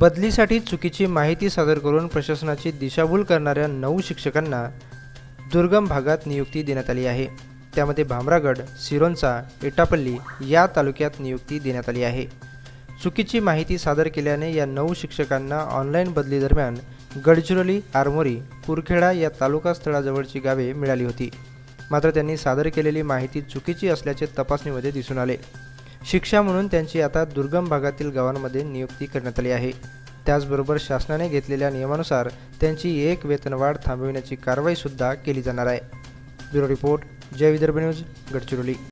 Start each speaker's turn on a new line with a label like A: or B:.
A: बदलीसाठी चुकीची माहिती सादर करून प्रशासनाची दिशाभूल करणाऱ्या 9 शिक्षकांना दुर्गम भागात नियुक्ती देण्यात आली आहे। त्यामध्ये भामरागड, सिरोंचा, एटापल्ली या तालुक्यात नियुक्ती देण्यात आली आहे। चुकीची माहिती सादर केल्याने या 9 शिक्षकांना ऑनलाईन बदली दरम्यान गडचिरोली, आरमोरी, कुरखेडा या तालुका स्थळाजवळची गावे मिळाली होती। मात्र त्यांनी सादर केलेली माहिती चुकीची असल्याचे तपासणीमध्ये दिसून आले। शिक्षा म्हणून त्यांची आता दुर्गम भागातील गावांमध्ये नियुक्ती करण्यात आली आहे। त्याचबरोबर शासनाने घेतलेल्या नियमानुसार त्यांची एक वेतनवाढ थांबविण्याची कारवाई सुद्धा केली जाणार आहे। Bureau report, Jai Vidarbha news, Gadchiroli.